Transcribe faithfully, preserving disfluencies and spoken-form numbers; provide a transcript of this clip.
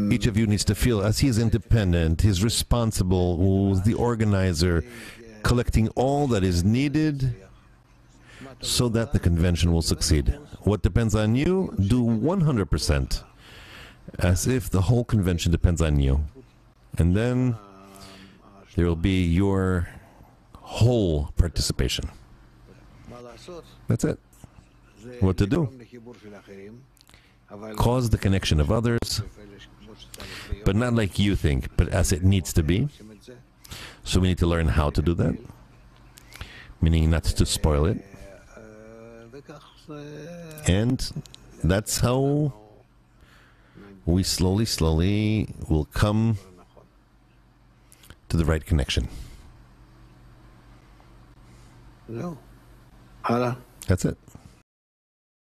Each of you needs to feel as he's independent, he's responsible, who's the organizer, collecting all that is needed so that the convention will succeed. What depends on you, do one hundred percent, as if the whole convention depends on you. And then there will be your whole participation. That's it. What to do? Cause the connection of others, but not like you think, but as it needs to be. So we need to learn how to do that, meaning not to spoil it. And that's how we slowly, slowly will come to the right connection. That's it.